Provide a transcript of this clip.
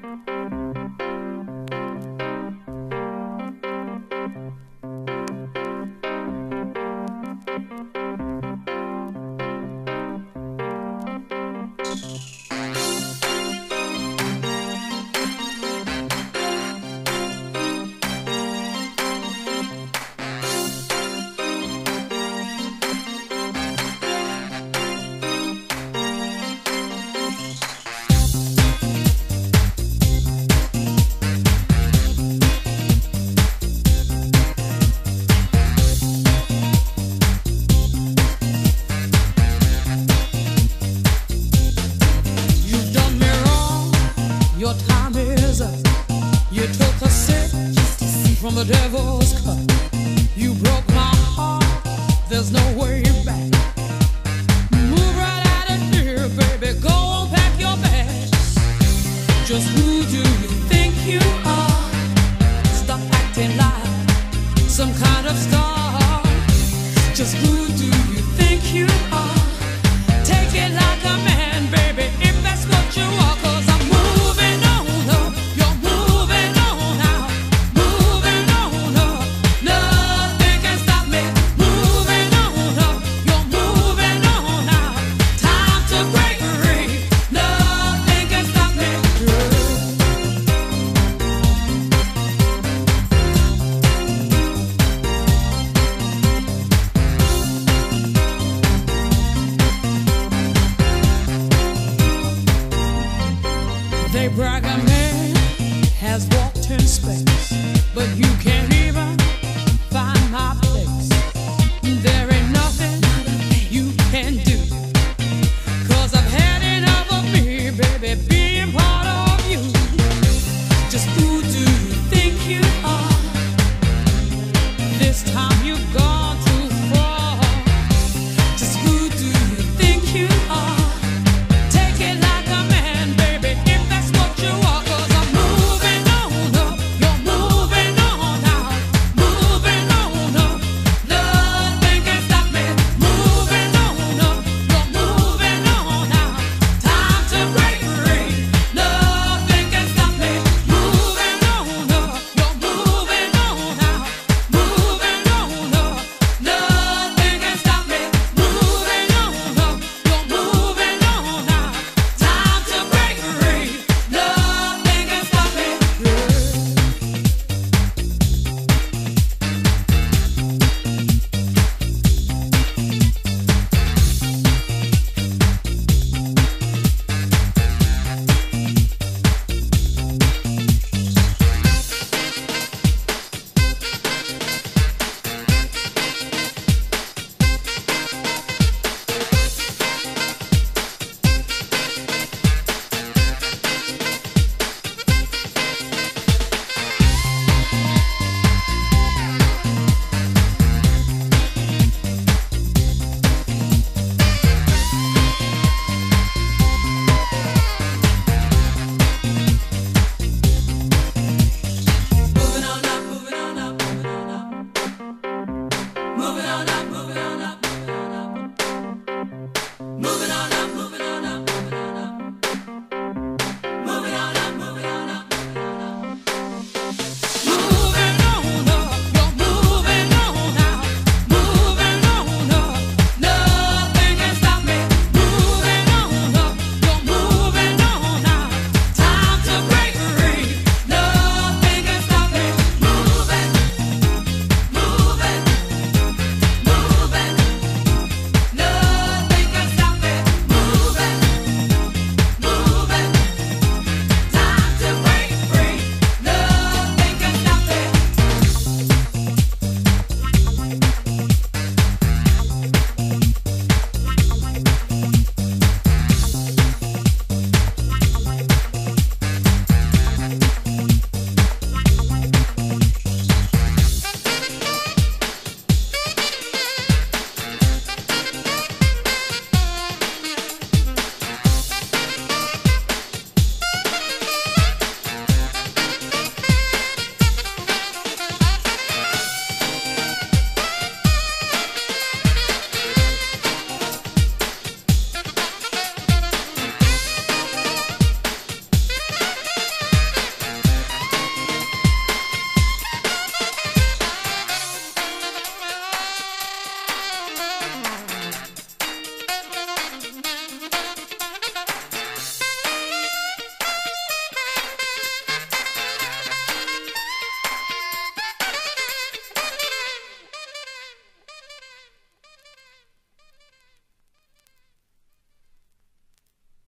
You've done me wrong, your time is up. You took a sip from the devil's cup. You broke my heart, there's no way back. Move right out of here, baby, go and pack your bags. Just who do you think you are? Stop acting like some kind of star. Just who do you think you are? Take it like a man, baby, if that's what you are. 'Cause I'm moving on up, you're moving on out. Moving on up, nothing can stop me. Moving on up, you're moving on out. Time to break free, nothing can stop me. They brag a man has walked in space, but you can't even